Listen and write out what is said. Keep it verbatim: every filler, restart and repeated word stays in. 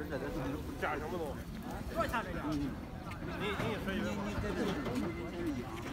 价什么东西？ 多少钱这个？ 你你说一百。 你你这个。